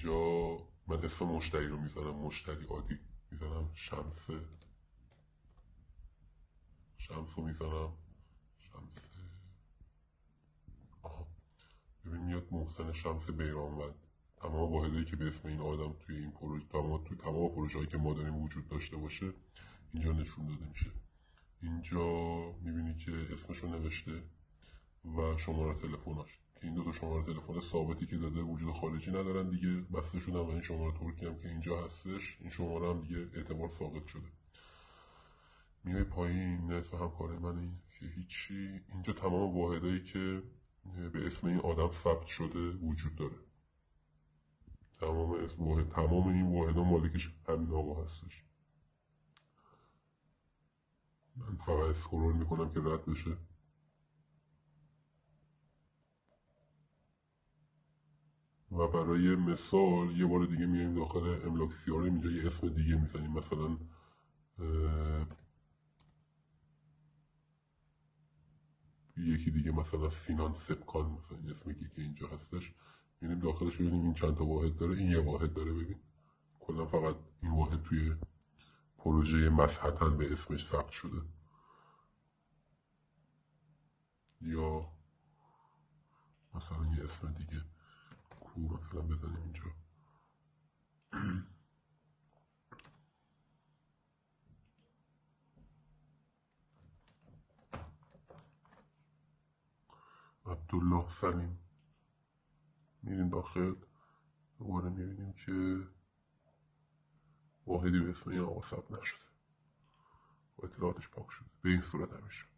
اینجا من اسم مشتری رو میزنم، مشتری عادی میزنم، شمس رو میزنم، شمس. آها، ببین میاد محسن شمس بیرانوند. تمام واحدهایی که به اسم این آدم توی این پروژه، تمام پروژه‌ای که ما داریم وجود داشته باشه اینجا نشون داده میشه. اینجا میبینی که اسمشو نوشته و شماره تلفناش، که این دو تا شماره تلفن ثابتی که داده وجود خارجی ندارن دیگه، بسته شدن و این شماره ترکی هم که اینجا هستش، این شماره هم دیگه اعتبار ساقط شده. میای پایین، اسم همکار من این که هیچی. اینجا تمام واحدایی که به اسم این آدم ثبت شده وجود داره. تمام این واحدها مالکش همین آقا هستش. من فقط اسکرول میکنم که رد بشه. و برای مثال یه بار دیگه میایم داخل املاک سیارم، اینجا یه اسم دیگه میزنیم، مثلا یکی دیگه، مثلا سینان سبکان، مثلا این اسمی که اینجا هستش. میریم داخلش ببینیم این چند تا واحد داره، این یه واحد داره. ببین کلا فقط این واحد توی پروژه مسحتاً به اسمش ثبت شده. یا مثلا یه اسم دیگه کو مثلا بزنیم اینجا. عبدالله سلیم. میریم داخل، دوباره میبینیم که واحدی به اسم این آقا ثبت نشده و اطلاعاتش پاک شده. به این صورت همیشه